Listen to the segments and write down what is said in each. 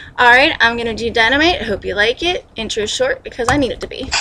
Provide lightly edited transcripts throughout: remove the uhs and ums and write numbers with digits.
Alright, I'm gonna do Dynamite. I hope you like it. Intro short because I need it to be.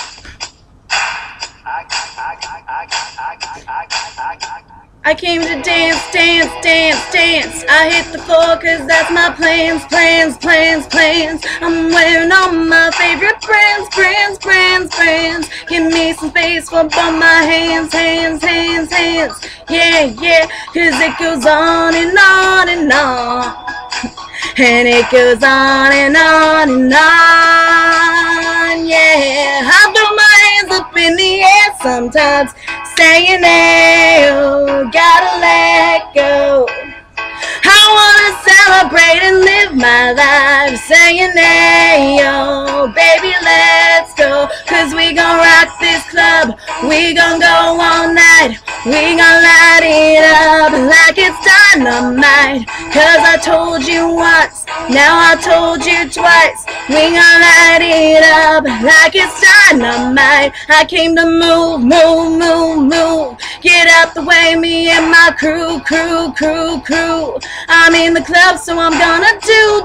I came to dance, dance, dance, dance. I hit the floor cause that's my plans, plans, plans, plans. I'm wearing all my favorite brands, brands, brands, brands. Give me some space for both my hands, hands, hands, hands. Yeah, yeah, cause it goes on and on and on. And it goes on and on and on, yeah. I throw my hands up in the air sometimes, saying, hey, oh, gotta let go. I wanna celebrate and live my life, saying, hey, yo, baby, let's go. Cause we gon' rock this club, we gon' go all night. We gon' light it up like it's dynamite. Cause I told you once, now I told you twice. We gon' light it up like it's dynamite. I came to move, move, move, move. Get out the way, me and my crew, crew, crew, crew. I'm in the club, so I'm gonna do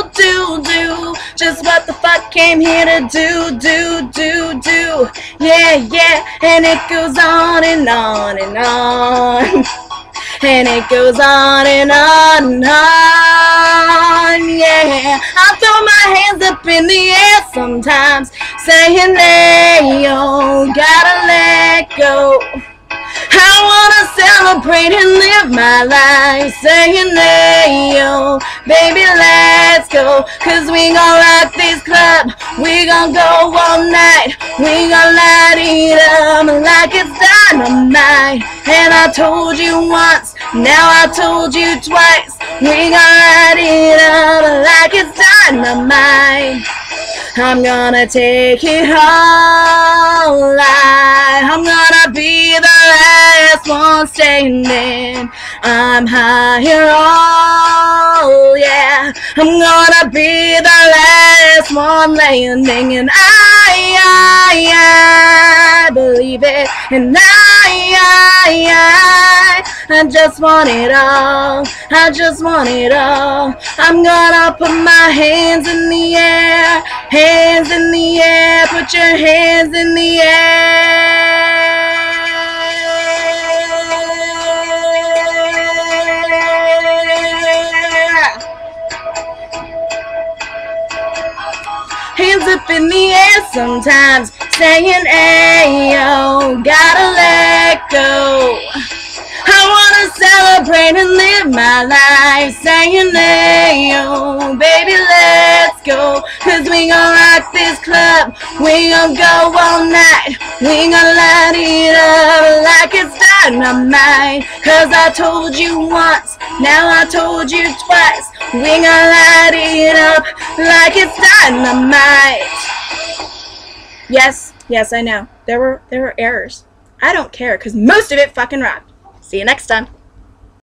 just what the fuck came here to do. Yeah, yeah, and it goes on and on and on. And it goes on and on and on, yeah. I throw my hands up in the air sometimes, saying, hey, yo, gotta let go. I wanna celebrate and live my life, saying, hey, yo, baby, let's go. Cause we gon' rock this club, we gon' go all night. We gon' light it up like it's dynamite. And I told you once, now I told you twice. We gon' light it up like it's dynamite. I'm gonna take it all live. I'm gonna be the last one standing. I'm higher, oh yeah. I'm gonna be the last one landing. And I believe it. And I just want it all. I just want it all. I'm gonna put my hands in the air. Hands in the air. Put your hands in the air. Hands up in the air sometimes, saying, hey, yo, gotta let go. I wanna celebrate and live my life, saying, hey, yo, baby, let's go. Cause we gon' rock this club, we gon' go all night. We gon' light it up like it's dynamite. Cause I told you once, now I told you twice. We gon' light it up like it's dynamite. Yes, yes, I know. There were errors. I don't care, cause most of it fucking rocked. See you next time.